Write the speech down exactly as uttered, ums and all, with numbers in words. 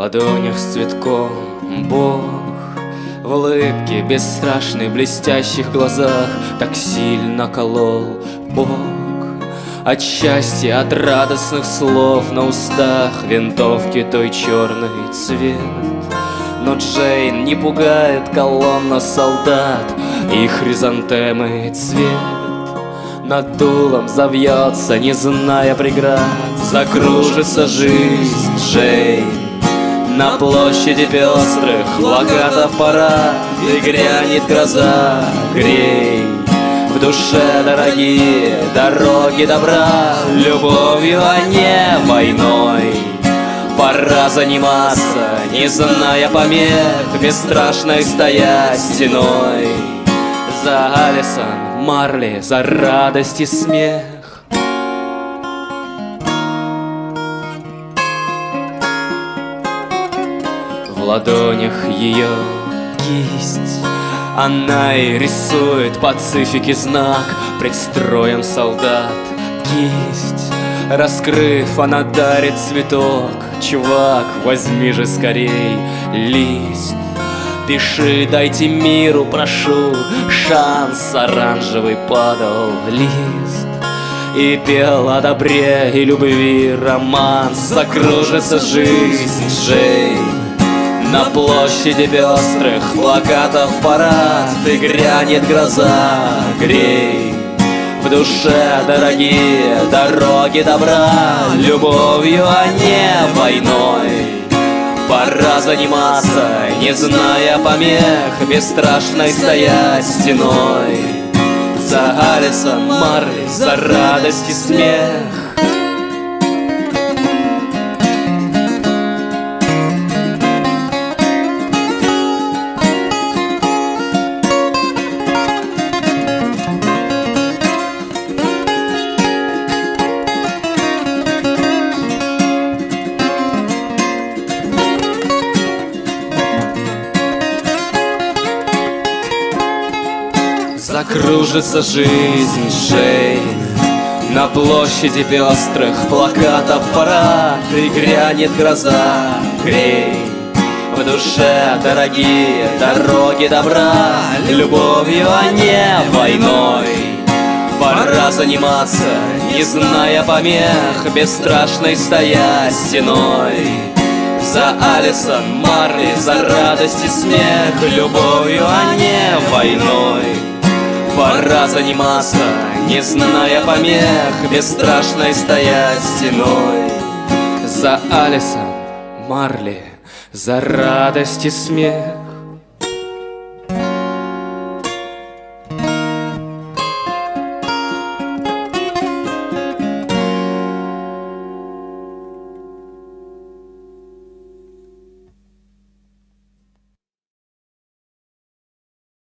ладонях с цветком Бог, в улыбке бесстрашной, блестящих глазах так сильно колол Бог. От счастья, от радостных слов на устах винтовки той черный цвет. Но Джейн не пугает колонна солдат и хризантемы цвет. Над дулом завьется, не зная преград, закружится жизнь Джейн. На площади пестрых плакатов парад, и грянет гроза, грей. В душе дорогие дороги добра, любовью, а не войной. Пора заниматься, не зная помех, бесстрашной стоять стеной. За Алисон, Марли, за радость и смех. В ладонях ее кисть, она и рисует пацифики знак пред строем солдат. Кисть раскрыв, она дарит цветок. Чувак, возьми же скорей лист. Пиши, дайте миру, прошу, шанс. Оранжевый падал лист и пел о добре и любви романс. Закружится жизнь Джейн. На площади пестрых плакатов парад, и грянет гроза, грей. В душе дорогие дороги добра, любовью, а не войной. Пора заниматься, не зная помех, бесстрашной стоять стеной. За Алисон, Марли, за радость и смех. Закружится жизнь Джейн. На площади пестрых плакатов парад, и грянет гроза, грей. В душе дорогие дороги добра, любовью, а не войной. Пора заниматься, не зная помех, бесстрашной стоять стеной. За Алисон, Марли, за радость и смех, любовью, а не войной. Пора заниматься, не зная помех, бесстрашной стоять стеной. За Алисон, Марли, за радость и смех.